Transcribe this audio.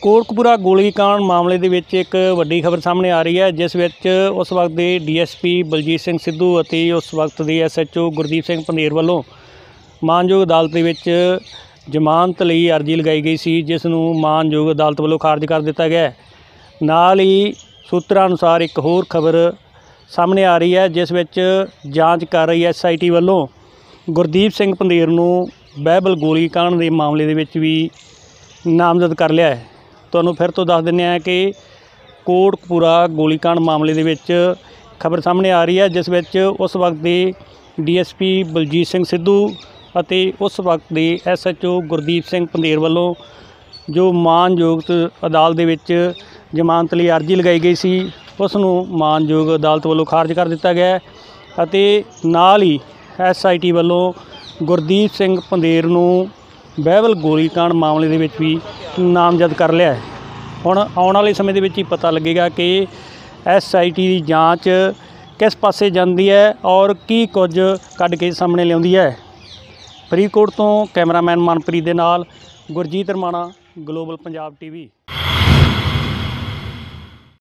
ਕੋਟਕਪੂਰਾ ਗੋਲੀकांड ਮਾਮਲੇ ਦੇ ਵਿੱਚ ਇੱਕ ਵੱਡੀ ਖਬਰ ਸਾਹਮਣੇ ਆ ਰਹੀ ਹੈ, ਜਿਸ ਵਿੱਚ ਉਸ ਵਕਤ ਦੇ ਡੀਐਸਪੀ ਬਲਜੀਤ ਸਿੰਘ ਸਿੱਧੂ ਅਤੇ ਉਸ ਵਕਤ ਦੇ ਐਸਐਚਓ ਗੁਰਦੀਪ ਸਿੰਘ ਪੰਧੇਰ ਵੱਲੋਂ ਮਾਨਯੋਗ ਅਦਾਲਤ ਦੇ ਵਿੱਚ ਜ਼ਮਾਨਤ ਲਈ ਅਰਜ਼ੀ ਲਗਾਈ ਗਈ ਸੀ, ਜਿਸ ਨੂੰ ਮਾਨਯੋਗ ਅਦਾਲਤ ਵੱਲੋਂ ਖਾਰਜ ਕਰ ਦਿੱਤਾ ਗਿਆ। ਨਾਲ ਹੀ ਸੂਤਰਾਂ ਅਨੁਸਾਰ ਇੱਕ ਹੋਰ ਖਬਰ ਸਾਹਮਣੇ ਆ ਰਹੀ ਹੈ, जिस ਵਿੱਚ ਜਾਂਚ ਕਰ ਰਹੀ ਐਸਆਈਟੀ ਵੱਲੋਂ ਗੁਰਦੀਪ ਸਿੰਘ ਪੰਧੇਰ ਨੂੰ ਬਾਈਬਲ ਗੋਲੀकांड ਦੇ ਮਾਮਲੇ ਦੇ ਵਿੱਚ ਵੀ ਨਾਮਜ਼ਦ ਕਰ ਲਿਆ है। ਤੁਹਾਨੂੰ ਫਿਰ ਤੋਂ ਦੱਸ ਦਿੰਦੇ ਹਾਂ ਕਿ ਕੋਟਕਪੂਰਾ ਗੋਲੀकांड ਮਾਮਲੇ ਦੇ ਵਿੱਚ ਖਬਰ ਸਾਹਮਣੇ ਆ ਰਹੀ ਹੈ, ਜਿਸ ਵਿੱਚ ਉਸ ਵਕਤ ਦੇ ਡੀਐਸਪੀ ਬਲਜੀਤ ਸਿੰਘ ਸਿੱਧੂ ਅਤੇ ਉਸ ਵਕਤ ਦੇ ਐਸਐਚਓ ਗੁਰਦੀਪ ਸਿੰਘ ਪੰਧੇਰ ਵੱਲੋਂ ਜੋ ਮਾਨਯੋਗ ਅਦਾਲਤ ਦੇ ਵਿੱਚ ਜ਼ਮਾਨਤ ਲਈ ਅਰਜ਼ੀ ਲਗਾਈ ਗਈ ਸੀ, ਉਸ ਨੂੰ ਮਾਨਯੋਗ ਅਦਾਲਤ ਵੱਲੋਂ ਖਾਰਜ ਕਰ ਦਿੱਤਾ ਗਿਆ ਅਤੇ ਨਾਲ ਹੀ ਐਸਆਈਟੀ ਵੱਲੋਂ ਗੁਰਦੀਪ ਸਿੰਘ ਪੰਧੇਰ ਨੂੰ ਬਾਈਬਲ ਗੋਲੀकांड ਮਾਮਲੇ ਦੇ ਵਿੱਚ ਵੀ ਨਾਮਜ਼ਦ ਕਰ ਲਿਆ ਹੈ। ਹੁਣ ਆਉਣ ਵਾਲੇ ਸਮੇਂ ਦੇ ਵਿੱਚ ਹੀ ਪਤਾ ਲੱਗੇਗਾ ਕਿ ਐਸਆਈਟੀ ਦੀ ਜਾਂਚ ਕਿਸ ਪਾਸੇ ਜਾਂਦੀ ਹੈ ਔਰ ਕੀ ਕੁਝ ਕੱਢ ਕੇ ਸਾਹਮਣੇ ਲਿਆਉਂਦੀ ਹੈ। ਫਰੀਦਕੋਟ ਤੋਂ ਕੈਮਰਾਮੈਨ ਮਨਪ੍ਰੀਤ ਦੇ ਨਾਲ ਗੁਰਜੀਤ ਰਮਾਣਾ, ਗਲੋਬਲ ਪੰਜਾਬ ਟੀਵੀ।